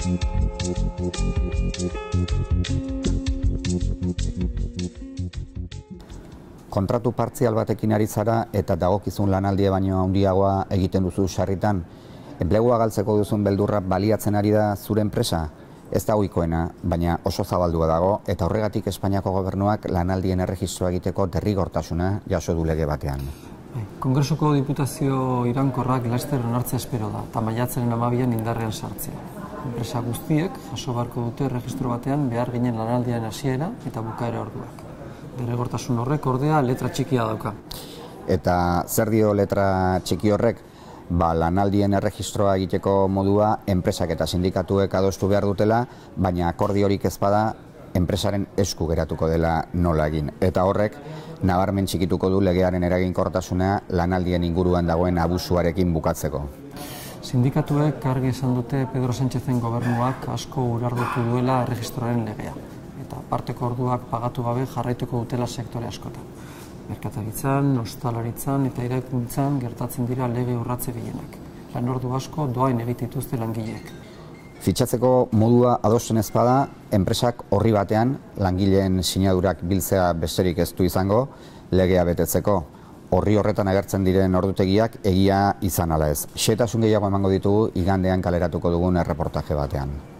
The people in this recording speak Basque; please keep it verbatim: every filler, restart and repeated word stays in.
Kontratu partzial batekin ari zara eta dagokizun lanaldia baino handiagoa egiten duzu sarritan, enplegua galtzeko duzun beldurra baliatzen ari da zure enpresa? Ez da ohikoena, baina oso zabaldua dago eta horregatik Espainiako gobernuak lanaldien erregistroa egiteko derrigortasuna jaso du lege batean. Kongresuko diputazio iraunkorrak laster onartzea espero da, eta maiatzaren hamabian indarrean sartzea. Enpresa guztiek jaso beharko dute erregistro batean behar ginen lanaldian hasiera eta bukaera orduak. Derrigortasun horrek ordea letra txikia dauka. Eta zer dio letra txiki horrek? Ba, lanaldien erregistroa egiteko modua enpresak eta sindikatuek adostu behar dutela, baina akordiorik ez bada enpresaren esku geratuko dela nola egin. Eta horrek nabarmen txikituko du legearen eraginkortasuna lanaldien inguruan dagoen abusuarekin bukatzeko. Sindikatuek argi esan dute Pedro Sánchezen gobernuak asko urardotu duela erregistroaren legea, eta parteko orduak pagatu gabe jarraituko dutela sektore askotan. Merkataritzan, ostalaritzan eta eraikuntzan gertatzen dira lege urratze gehienak. Lan ordu asko doain egitituzte langileek. Fitxatzeko modua adosten ez bada, enpresak horri batean langileen sinadurak biltzea besterik ez du izango legea betetzeko. Horri horretan agertzen diren ordutegiak egia izan ala ez. Xehetasun gehiago emango ditugu igandean kaleratuko dugun erreportaje batean.